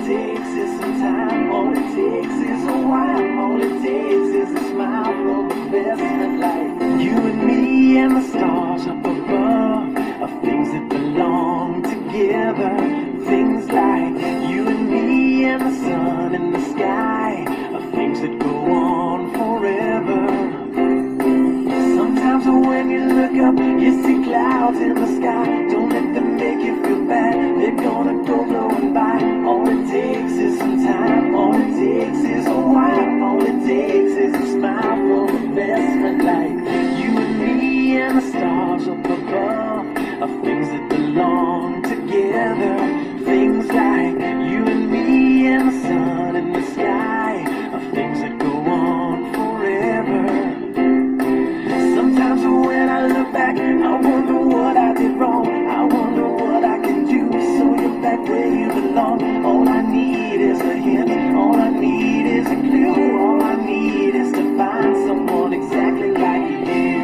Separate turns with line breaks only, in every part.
takes is some time, all it takes is a while, all it takes is a smile from the best friend like you and me and the stars up above are things that belong together. Things like you and me and the sun and the sky are things that go on forever. Sometimes when you look up, you see clouds in the sky. Don't let them make you feel bad, they're gonna go blowing by. All it takes is some time, all it takes is a while, all it takes is a smile from a best friend like you and me and the stars up above are things that belong together. Things like you and me and the sun and the sky are things that go on forever. Sometimes when I look back, I wonder what I did wrong. I wonder what I can do so you're back where you belong. All I need is a hint, all I need is a clue. All I need is to find someone exactly like you.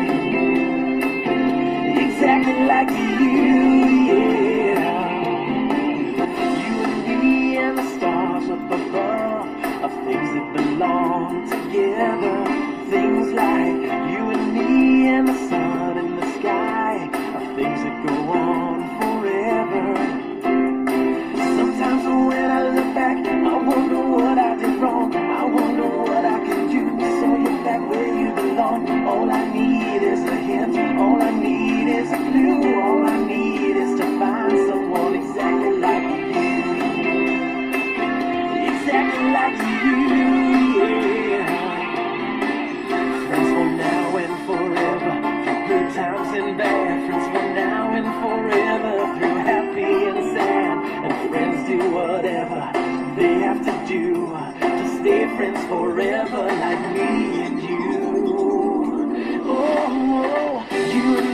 Exactly like you, yeah. You and me and the stars up above are things that belong together. Things like you and me and the sun and the sky are things that go on forever. Sometimes when I look back, I wonder what I did wrong. I wonder what I can do so you're back where you belong. All I need is a hint, all I need is a clue. All I need is to find someone exactly like you. Exactly like you, yeah. Friends for now and forever, through good times and bad. Friends for now and forever, through happy and sad. And friends do whatever they have to do to stay friends forever, like me and you. Oh, you and